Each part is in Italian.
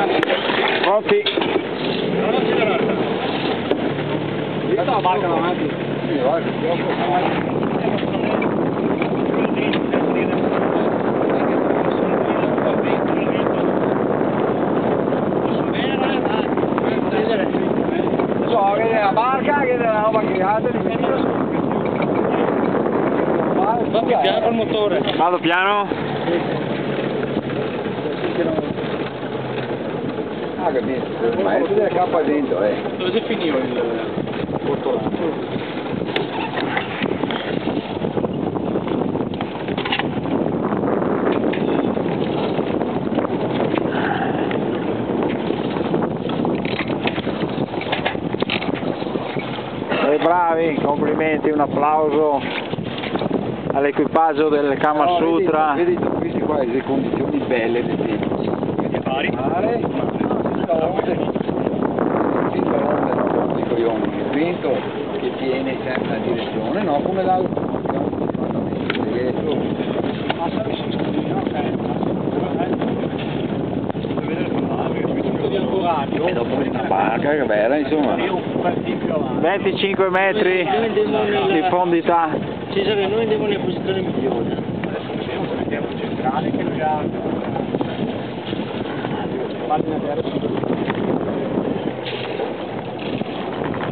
Pronti? La barca davanti. Sì, vai. So che è la barca, che è la roba creata di Va più piano col motore. Vado piano? Ah, capito. Ma è della cappa dentro, Dove si finiva il portolato? Bravi, complimenti, un applauso all'equipaggio del Kama Sutra. Vedi questi qua, le condizioni belle del tempo. Vedi Pari? mare, il vento che tiene in certa direzione, no? Come l'altro. E dopo una barca che vera, insomma. 25 metri di profondità. Cesare, noi andiamo nella posizione migliore. Vediamo centrale che lui ha.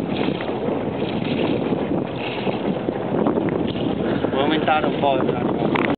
Può aumentare un po'.